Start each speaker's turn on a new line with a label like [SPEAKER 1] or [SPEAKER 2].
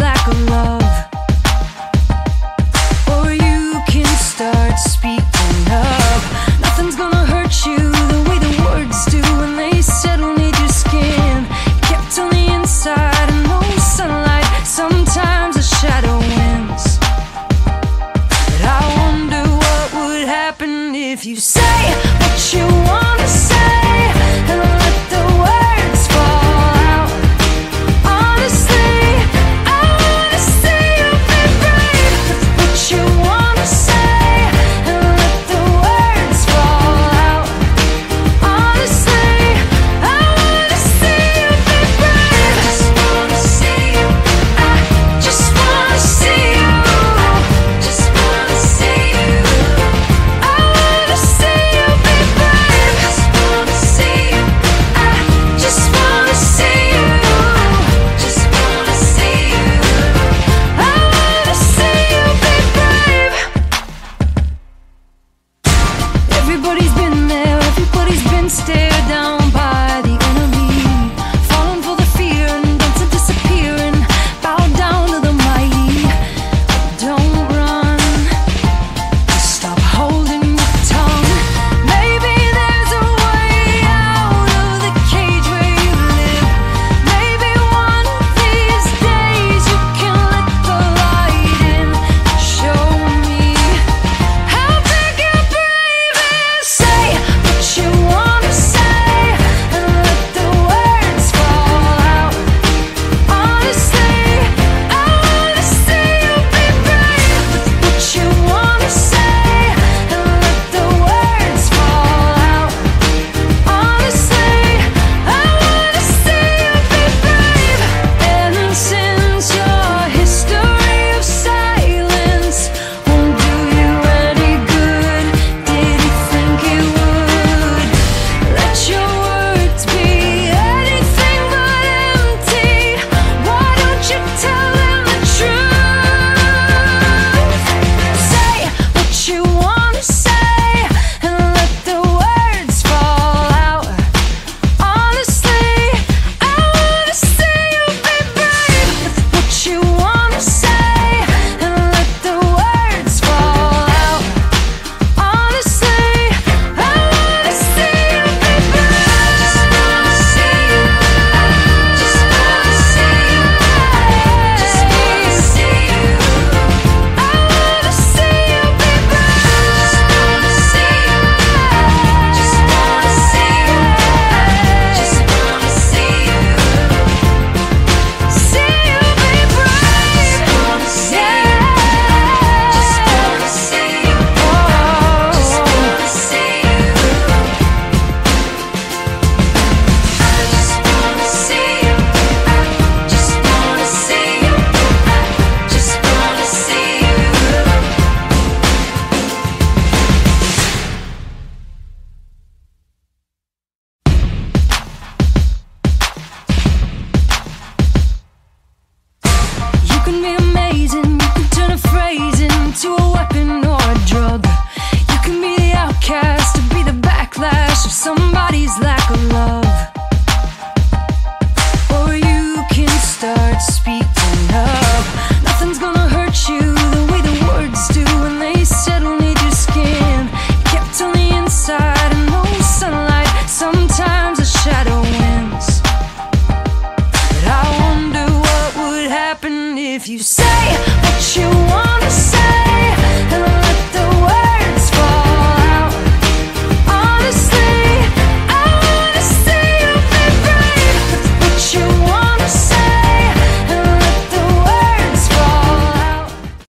[SPEAKER 1] lack of love. Or you can start speaking up. Nothing's gonna hurt you the way the words do when they settle neath your skin. Kept on the inside and no sunlight, sometimes a shadow wins. But I wonder what would happen if you say what you wanna say and let the words fall out. Honestly, I wanna see you be brave with what you wanna say and let the words fall out. Honestly, I wanna see you be brave. Just wanna see you. I just wanna see you. Just wanna see you. I wanna see you be brave. Just wanna see you. I just wanna see you. Just wanna see you. I wanna see you be brave. Everybody's been there, everybody's been stared down by the enemy, falling for the fear and then to disappear and bow down to the mighty. Don't run, just stop holding your tongue. Maybe there's a way out of the cage where you live. Maybe one of these days you can let the light in. Show me how big your brave is. Say what you wanna say and let the words fall out. Honestly, I wanna see you be brave with what you wanna say and let the words fall out. Honestly, I wanna see you be brave. And since your history of silence won't do you any good, did he think it would? Let your words be anything but empty. Why don't you tell him the truth? Say what you wanna say and let the words fall out. Honestly, I wanna see you be brave with what you wanna say and let the words fall out. Honestly, I wanna see you be brave. Just wanna see you. Just wanna see you. Just wanna see you. I wanna see you be brave. Just wanna see you. Just wanna see you. Just wanna see you. See you be brave. Just wanna see you. Just wanna see you. Just wanna see you. I just wanna see you. I just wanna see you. I just wanna see you. You can be amazing, you can turn a phrase into a weapon or a drug. You can be the outcast to be the backlash of somebody's lack of love. Or you can start speaking up. Nothing's gonna hurt you the way the words do when they settle neath your skin. Kept on the inside and no sunlight, sometimes a shadow wins. But I wonder what would happen if you say what you want.